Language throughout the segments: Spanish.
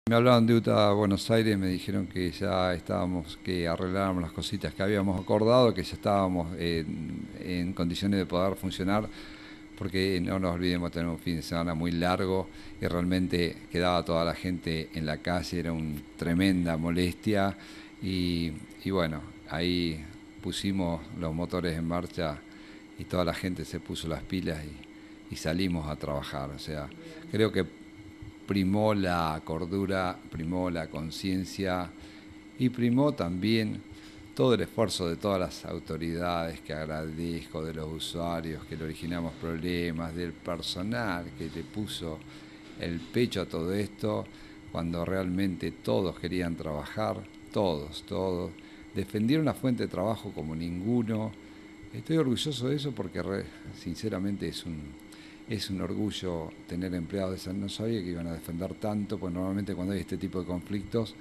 Me hablaron de UTA Buenos Aires, me dijeron que ya estábamos, que arregláramos las cositas que habíamos acordado, que ya estábamos en condiciones de poder funcionar, porque no nos olvidemos, tener un fin de semana muy largo y realmente quedaba toda la gente en la calle, era una tremenda molestia y, y bueno, ahí pusimos los motores en marcha y toda la gente se puso las pilas y salimos a trabajar. O sea, creo que primó la cordura, primó la conciencia y primó también todo el esfuerzo de todas las autoridades, que agradezco, de los usuarios, que le originamos problemas, del personal que le puso el pecho a todo esto, cuando realmente todos querían trabajar, todos, defendieron una fuente de trabajo como ninguno. Estoy orgulloso de eso porque sinceramente es un orgullo tener empleados de esa. No sabía que iban a defender tanto, pues normalmente cuando hay este tipo de conflictos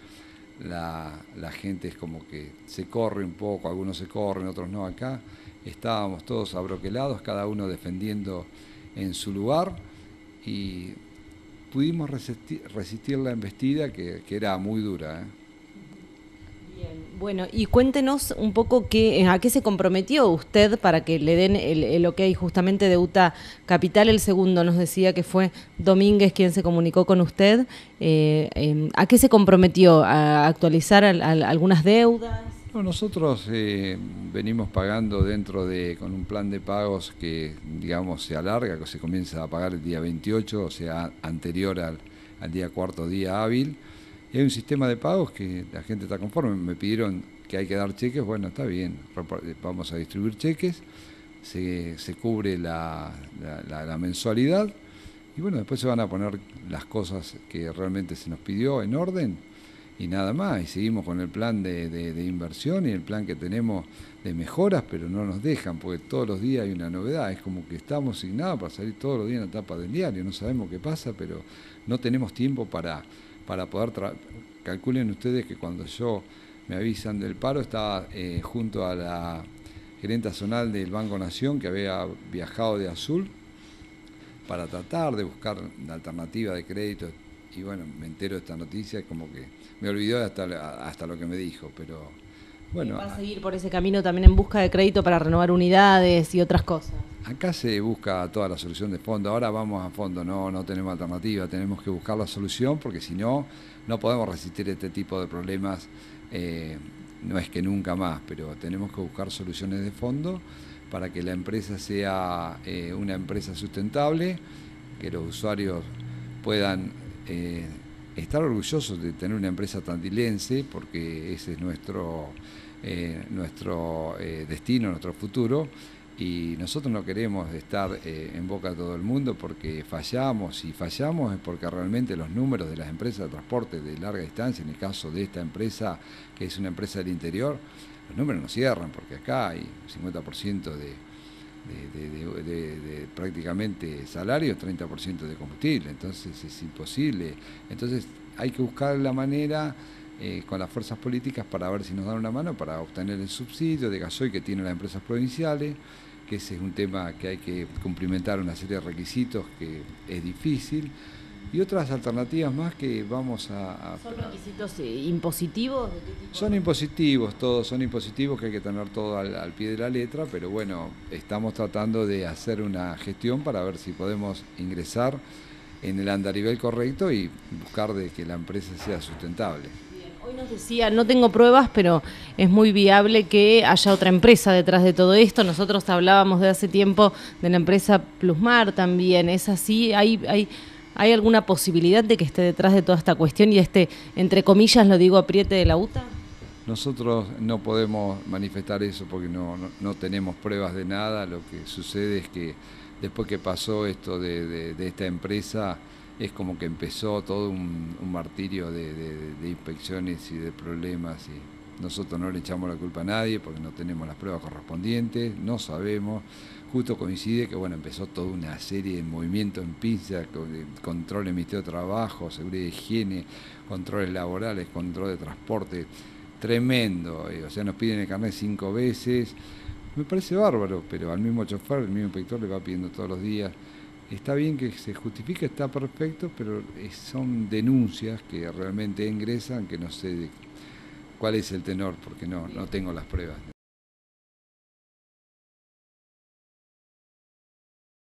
la gente es como que se corre un poco, algunos se corren, otros no. Acá estábamos todos abroquelados, cada uno defendiendo en su lugar y pudimos resistir la embestida que era muy dura. Bien, bueno, y cuéntenos un poco a qué se comprometió usted para que le den el ok justamente de UTA Capital. El segundo nos decía que fue Domínguez quien se comunicó con usted. ¿A qué se comprometió? ¿A actualizar algunas deudas? No, nosotros venimos pagando con un plan de pagos que, digamos, se alarga, que se comienza a pagar el día 28, o sea, anterior al día cuarto día hábil. Y hay un sistema de pagos que la gente está conforme. Me pidieron que hay que dar cheques, bueno, está bien, vamos a distribuir cheques, se cubre la mensualidad y bueno, después se van a poner las cosas que realmente se nos pidió en orden y nada más. Y seguimos con el plan de inversión y el plan que tenemos de mejoras, pero no nos dejan, porque todos los días hay una novedad. Es como que estamos asignados para salir todos los días en la tapa del diario. No sabemos qué pasa, pero no tenemos tiempo para poder... Calculen ustedes que cuando me avisan del paro, estaba junto a la gerente zonal del Banco Nación, que había viajado de Azul para tratar de buscar la alternativa de crédito. Y bueno, me entero de esta noticia, como que me olvidó hasta lo que me dijo, pero bueno, ¿Va a seguir por ese camino también en busca de crédito para renovar unidades y otras cosas? acá se busca toda la solución de fondo. Ahora vamos a fondo, no tenemos alternativa, tenemos que buscar la solución porque si no, no podemos resistir este tipo de problemas. No es que nunca más, pero tenemos que buscar soluciones de fondo para que la empresa sea una empresa sustentable, que los usuarios puedan estar orgullosos de tener una empresa tandilense, porque ese es nuestro destino, nuestro futuro. Y nosotros no queremos estar en boca de todo el mundo porque fallamos. Si fallamos es porque realmente los números de las empresas de transporte de larga distancia, en el caso de esta empresa, que es una empresa del interior, los números no cierran porque acá hay 50% de prácticamente salario, 30% de combustible, entonces es imposible. Entonces hay que buscar la manera con las fuerzas políticas para ver si nos dan una mano para obtener el subsidio de gasoil que tienen las empresas provinciales, que ese es un tema que hay que cumplimentar una serie de requisitos que es difícil, y otras alternativas más que vamos ¿Son requisitos impositivos? ¿De qué tipo? son impositivos, todos son impositivos, que hay que tener todo al pie de la letra, pero bueno, estamos tratando de hacer una gestión para ver si podemos ingresar en el andarivel correcto y buscar de que la empresa sea sustentable. Hoy nos decía, no tengo pruebas, pero es muy viable que haya otra empresa detrás de todo esto. Nosotros hablábamos de hace tiempo de la empresa Plusmar también. ¿Es así? ¿Hay alguna posibilidad de que esté detrás de toda esta cuestión y entre comillas, lo digo, apriete de la UTA? Nosotros no podemos manifestar eso porque no tenemos pruebas de nada. Lo que sucede es que después que pasó esto de esta empresa, es como que empezó todo un martirio de inspecciones y de problemas. Y nosotros no le echamos la culpa a nadie porque no tenemos las pruebas correspondientes, no sabemos. Justo coincide que bueno, empezó toda una serie de movimientos en pinza, control del Ministerio de Trabajo, seguridad y higiene, controles laborales, control de transporte. Tremendo, o sea, nos piden el carnet 5 veces, me parece bárbaro, pero al mismo chofer, el mismo inspector le va pidiendo todos los días. está bien que se justifique, está perfecto, pero son denuncias que realmente ingresan, que no sé cuál es el tenor, porque no tengo las pruebas.